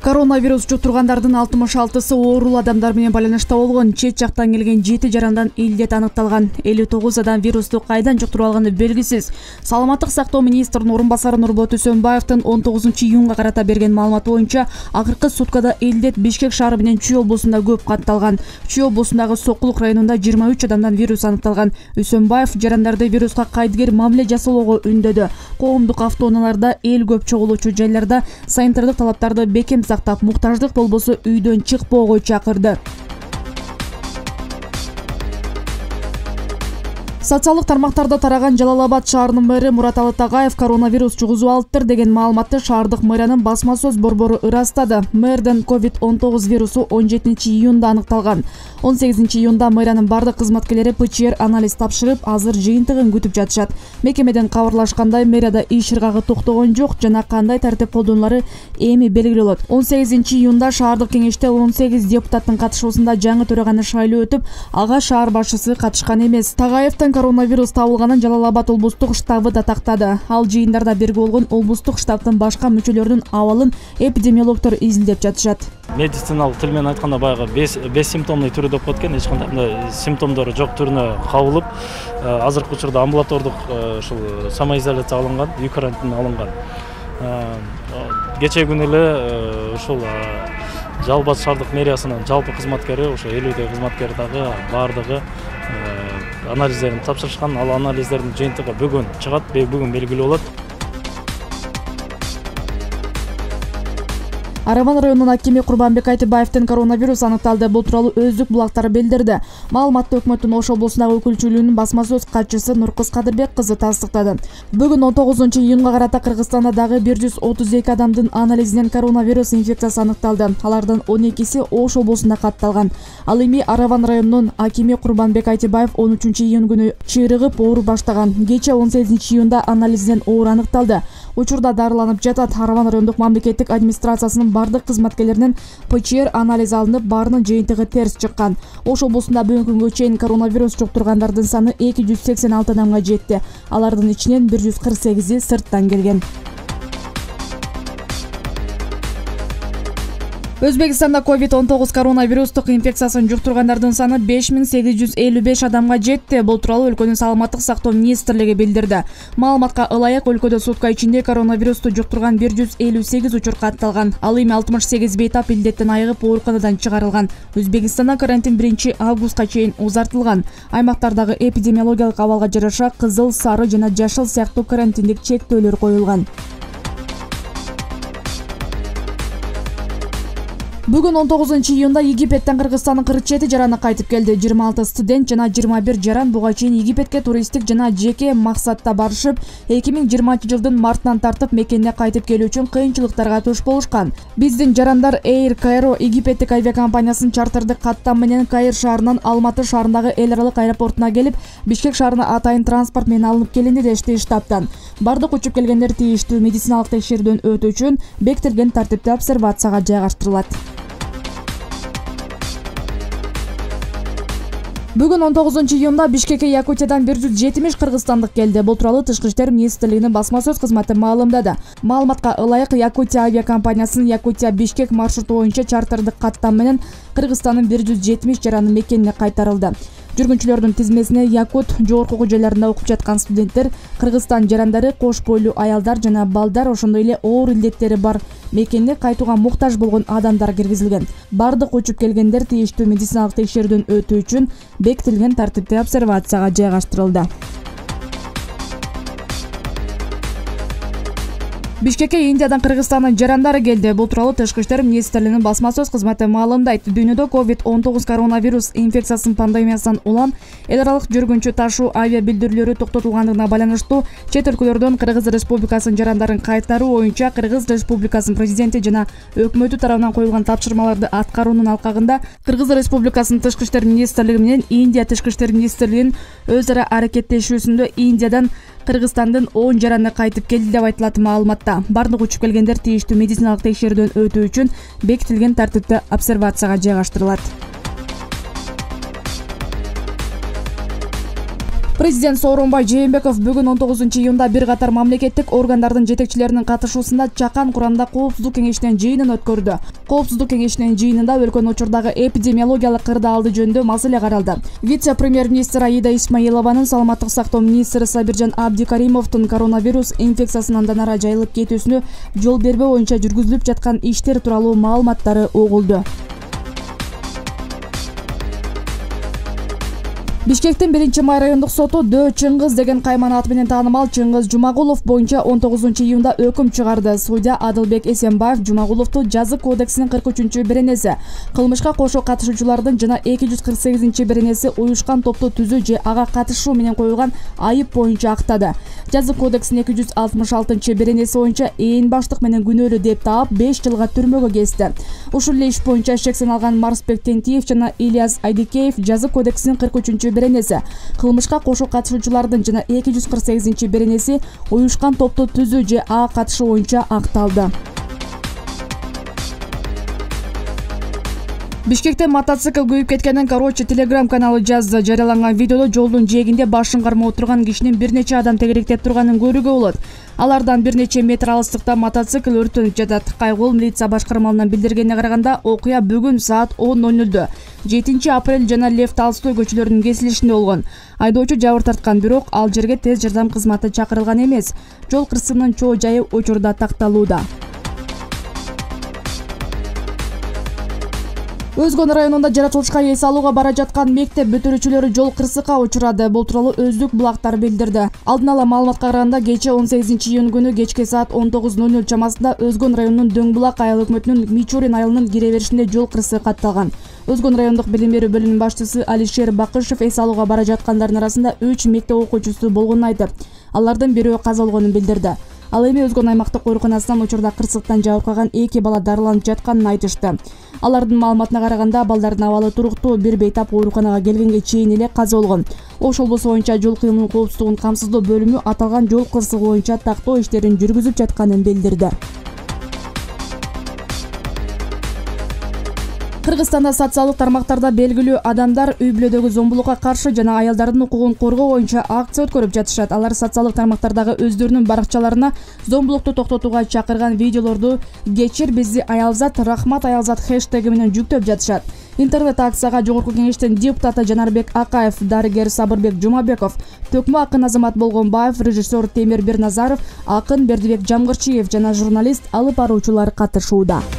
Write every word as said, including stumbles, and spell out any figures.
Коронавирус жуктургандардын алтымыш алтысы оорул адамдар менен байланышта болгон. Чет жактан келген жети жарандан илдет аныкталган. элүү тогуз адам вирусту кайдан жуктуруп алганы белгисиз. Саламаттык сактоо министринин орун басары Нурбот Үсөнбаевдин он тогузунчу июнга карата берген маалыматы боюнча, акыркы суткада илдет Бишкек шаары менен Чүй облусунда көп катталган. Чүй облусундагы Сокулук районунда жыйырма үч адамдан вирус аныкталган. Үсөнбаев жарандарды вируска кайдыгер мамиле жасоого үндөдү. Коомдук автоунааларда, эл көп чогулуучу жайларда санитардык талаптарды бекем сактап, муктаждык болбосо үйдөн чыкпоого чакырды. Социалдык тармактарда тараган Жалал-Абад шаарынын мэри Мураталы Тагаев коронавирус жугузуп алыптыр деген маалыматты шаардык мэриянын басма сөз борбору ырастады. Мэрден ковид он тогуз вирусу он жетинчи июнда аныкталган. он сегизинчи июнда мэриянын бардык кызматкерлери пэ че эр анализ тапшырып, азыр жыйынтыгын күтүп жатышат. Мекемеден кабарлашкандай, мэрияда иш ыргагы токтогон жок жана кандай тартип колдонулары эми белгилүү болот. он сегизинчи июнда шаардык кеңеште он сегиз депутаттын катышуусунда жаңы төраганы шайлоо өтүп, ага шаар башчысы катышкан эмес. Тагаевдин коронавирус табылганын Жалал-Абад облустук штабы да тактады. Ал жыйындарда бирге болгон облустук штабтын башка мүчөлөрүнүн абалын эпидемиологдор изилдеп жатышат. Медициналык тил менен айтканда баягы беш симптомный түрү деп коет экен, эч кандай симптомдору жок түрүнө кабылып, азыркы учурда амбулатордук ушул самоизоляция алынган, үй карантин алынган. Кечээ күнү эле ушул Жалал-Абад шаардык мэриясынын жалпы кызматкери, ошо элүүдөй кызматкер дагы бардыгы анализдерин тапшырышкан. Ал анализдердин жыйынтыгы бүгүн чыгат, бүгүн белгилүү болот. Араван районунун акими Курбанбек Айтыбаевдин коронавирус аныкталды. Бул тууралуу өздүк булактары билдирди. Маалыматты өкмөттүн Ош облусундагы өкүлчүлүгүнүн басма сөз катчысы Нуркыз Кадырбек кызы тастыктады. Бүгүн он тогузунчу июнга карата Кыргызстанда дагы бир жүз отуз эки адамдын анализинен коронавирус инфекциясы аныкталды. Алардын он экиси Ош облусунда катталган. Ал эми Араван районунун акими Курбанбек Айтыбаев он үчүнчү июнь күнү чыйрыгып оор баштаган. Кечээ он сегизинчи июнда анализинен оор аныкталды. Учурда дарыланып жатат. Араван райондук мамлекеттик администрациясынын бардык кызматкерлеринин пэ че эр анализ алынып, баарынын жыйынтыгы терс чыккан. Ош облусунда бүгүнкү күнгө чейин коронавирус жуктургандардын саны эки жүз сексен алты адамга жетти. Алардын ичинен бир жүз кырк сегизи сырттан келген. Өзбекстанда ковид он тогуз коронавирустук инфекциясын жуктургандардын саны беш миң сегиз жүз элүү беш адамга жетти. Бул тууралуу өлкөнүн саламаттык сактоо министрлиги билдирди. Маалыматка ылайык өлкөдө сутка ичинде коронавирусту жуктурган бир жүз элүү сегиз учур катталган. Ал эми алтымыш сегиз бейтап илдеттен айыгып ооруканадан чыгарылган. Өзбекстанда карантин биринчи августка чейин узартылган. Аймактардагы эпидемиологиялык абалга жараша кызыл, сары жана жашыл сыяктуу карантиндик чектөөлөр коюлган. Бүгүн он тогузунчу июнда Египеттен Кыргызстандын кырк жети жараны кайтып келди. жыйырма алты студент жана жыйырма бир жаран буга чейин Египетке туристтик жана жеке максатта барышып, эки миң жыйырманчы жылдын мартынан тартып мекенине кайтып келүү үчүн кыйынчылыктарга туш болушкан. Биздин жарандар Air Cairo Египеттик авиакомпаниясынын чартардык каттам менен Каир шаарынан Алматы шаарындагы эл аралык аэропортуна келип, Бишкек шаарына атайын транспорт менен алынып келинди дешти штабтан. Бардык учуп келгендер тийиштүү медициналык текшерүүдөн өтүү үчүн бекитилген тартипте обсервацияга жайгаштырылат. Бүгүн он тогузунчу июнда Бишкекке Якутиядан бир жүз жетимиш кыргызстандык келди. Бул тууралуу Тышкы иштер министрлигинин басма сөз кызматы маалымдады. Маалыматка ылайык Якутия авиакомпаниясынын Якутия Бишкек маршруту боюнча чартардык каттам менен Кыргызстандын бир жүз жетимиш жараны мекенине кайтарылды. Жүргүнчүлөрдүн тизмесине Якут жогорку окуу жайларында окуп жаткан студенттер, Кыргызстан жарандары, кош бойлуу аялдар жана балдар, ошондой эле оор илдеттери бар мекенине кайтууга муктаж болгон адамдар киргизилген. Бардык учуп келгендер тийиштүү медициналык текшерүүдөн өтүү үчүн бекитилген тартипте обсервацияга жайгаштырылды. Бишкекке Индиядан Кыргызстандын жарандары келди. Бул тууралуу Тышкы иштер министрлигинин басма сөз кызматы маалымдайт. Дүйнөдө ковид он тогуз коронавирус инфекциясынын пандемиясынан улам эл аралык жүргүнчү ташуу авиа билдирүүлөрү токтотулгандыгына байланыштуу чет өлкөлөрдөн Кыргыз Республикасынын жарандарын кайтаруу боюнча Кыргыз Республикасынын президенти жана өкмөтү тарабынан коюлган тапшырмаларды аткаруунун алкагында Кыргыз Республикасынын Тышкы иштер министрлиги менен Индия Тышкы иштер министрлигинин өз ара аракеттешүүсүндө Индиядан Кыргызстандын он жараны кайтып келди деп айтылат маалыматта. Бардык учуп келгендер тийиштүү медициналык текшерүүдөн өтүү үчүн бекитилген тартипте обсервацияга жайгаштырылат. Президент Сооронбай Жээнбеков бүгүн он тогузунчу июнда бир катар мамлекеттик органдардын жетекчилеринин катышуусунда Чакан курамда Коопсуздук кеңешинин жыйынын өткөрдү. Коопсуздук кеңешинин жыйынында өлкөнүн учурдагы эпидемиологиялык кырдаалды жөнүндө маселе каралды. Вице-премьер-министр Аида Исмаилованын, саламаттык сактоо министри Сабиржан Абдикаримовдун коронавирус инфекциясынын андан ары жайылып кетүүсүнө жол бербөө боюнча жүргүзүлүп жаткан иштер тууралуу маалыматтары угулду. Бишкектин биринчи май райондук соту Дөө Чыңгыз деген кайман аты менен таанымал Чыңгыз Жумагулов боюнча он тогузунчу июнда өкүм чыгарды. Судья Адылбек Эсенбаев Жумагуловду жазык кодексинин кырк үчүнчү беренеси, кылмышка кошо катышуучулардын жана эки жүз кырк сегизинчи беренеси уюшкан топту түзүү же ага катышуу менен коюлган айып боюнча актады. Жазык кодексинин эки жүз алтымыш алтынчы беренеси боюнча ээн баштык менен күнөөлүү деп таап беш жылга түрмөгө кести. Ушул эле иш боюнча шексен алган Марсбек Тентиев жана Ильяс Айдикеев жазык кодексинин кырк үчүнчү беренеси, кылмышка кошо катышуучулардын жана эки жүз кырк сегизинчи беренеси уюшкан топту түзүү же ага катышуу боюнча акталды. Бишкекте мотоцикл күйүп кеткенин Короче Telegram каналы жазды. Жарыяланган видеодо жолдун жээгинде башын кармап отурган кишинин бир нече адам тегеректеп турганын көрүүгө болот. Алардан бир нече метр алыстыкта мотоцикл өртөнүп жатат. Кайгыл милиция башкармалынан билдиргенине караганда, окуя бүгүн саат он ноль нольдө жетинчи апрель жана Лев Толстой көчөлөрүнүн кесилишинде болгон. Айдоочу жабыр тарткан, бирок ал жерге тез жардам кызматы чакырылган эмес. Жол кырсыгынын чоо жайы учурда такталууда. Өзгөн районунда жаратылышка эс алууга бара жаткан мектеп бүтүрүүчүлөрү жол кырсыкка учурады. Бул тууралуу Өздүк булактар билдирди. Алдын ала маалыматка караганда, кечээ он сегизинчи июнь күнү кечки саат он тогуз ноль ноль чамасында Өзгөн районунун Дөң булак айыл өкмөтүнүн Мичурин айылынын кире беришинде жол кырсыгы катталган. Өзгөн райондук билим берүү бөлүмүнүн башчысы Алишер Бакышев эс алууга бара жаткандардын арасында үч мектеп окуучусу болгонун айтып, алардын бирөө каза болгонун билдирди. Ал эми Өзгөн аймактык ооруканасынан учурда кырсыктан жабып калган эки бала дарыланып жатканын айтышты. Алардын маалыматына караганда, балдардын абалы туруктуу, бир бейтап ооруканага келгенге чейин эле каза болгон. Ош облусу боюнча жол кыймыл коопсуздугун камсыздоо бөлүмү аталган жол кырсыгы боюнча тактоо иштерин жүргүзүп жатканын билдирди. Кыргызстанда социалдык тармактарда белгилүү адамдар үй бүлөдөгү зомбулукка каршы жана аялдардын укугун коргоо боюнча акция өткөрүп жатышат. Алар социалдык тармактардагы өздөрүнүн баракчаларына зомбулукту токтотууга чакырган видеолорду "Кечир бизди аялзат, рахмат аялзат" хэштеги менен жүктөп жатышат. Интернет акцияга Жогорку кеңештин депутаты Жанарбек Акаев, дарыгер Сабырбек Жумабеков, төкмө акын Азамат Болгонбаев, режиссер Темир Берназаров, акын Бердибек Жамгырчиев жана журналист алып баруучулар катышууда.